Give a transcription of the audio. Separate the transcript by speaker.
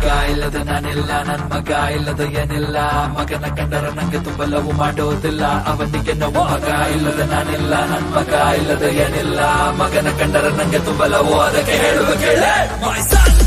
Speaker 1: ಮಗ ಇಲ್ಲದ ನಾನಿಲ್ಲ, ನನ್ ಮಗ ಇಲ್ಲದ ಏನಿಲ್ಲ. ಮಗನ ಕಂಡರ ನಂಗೆ ತುಂಬ ಲವ್ ಮಾಡೋದಿಲ್ಲ, ಅವನಿಗೆ ನೋವು. ಮಗ ಇಲ್ಲದ ನಾನಿಲ್ಲ, ನನ್ ಮಗ ಇಲ್ಲದ ಏನಿಲ್ಲ. ಮಗನ ಕಂಡರ ನಂಗೆ ತುಂಬ ಲವ್, ಅದಕ್ಕೆ ಹೇಳುವ ಕೇಳೆ. My son